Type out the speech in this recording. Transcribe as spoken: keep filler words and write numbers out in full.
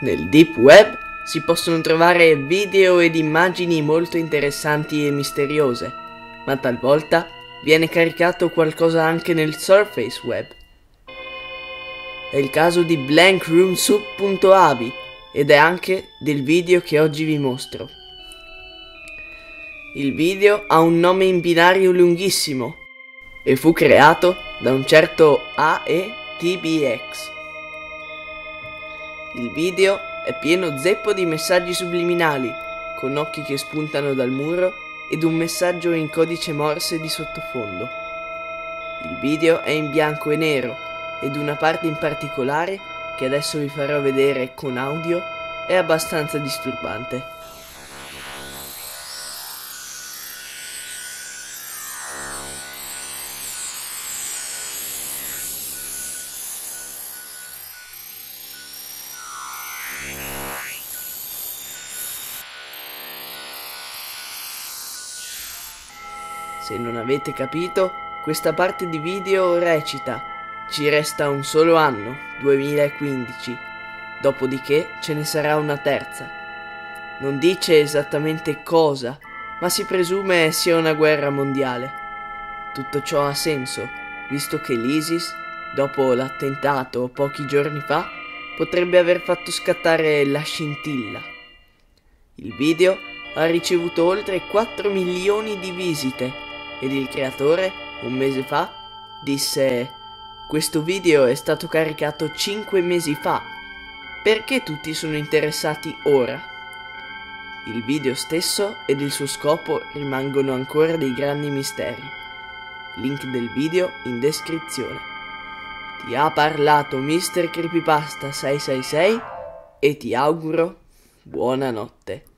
Nel Deep Web si possono trovare video ed immagini molto interessanti e misteriose, ma talvolta viene caricato qualcosa anche nel Surface Web. È il caso di blankroomsoup punto a v i ed è anche del video che oggi vi mostro. Il video ha un nome in binario lunghissimo e fu creato da un certo A E T B X. Il video è pieno zeppo di messaggi subliminali, con occhi che spuntano dal muro ed un messaggio in codice Morse di sottofondo. Il video è in bianco e nero ed una parte in particolare, che adesso vi farò vedere con audio, è abbastanza disturbante. Se non avete capito, questa parte di video recita: ci resta un solo anno, duemilaquindici, dopodiché ce ne sarà una terza. Non dice esattamente cosa, ma si presume sia una guerra mondiale. Tutto ciò ha senso, visto che l'ISIS, dopo l'attentato pochi giorni fa, potrebbe aver fatto scattare la scintilla. Il video ha ricevuto oltre quattro milioni di visite ed il creatore, un mese fa, disse: questo video è stato caricato cinque mesi fa, perché tutti sono interessati ora? Il video stesso ed il suo scopo rimangono ancora dei grandi misteri. Link del video in descrizione. Ti ha parlato mister Creepypasta sei sei sei e ti auguro buonanotte.